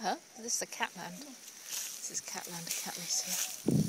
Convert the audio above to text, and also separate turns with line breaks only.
Huh? This is the Catland. This is Catland, Cat lives here.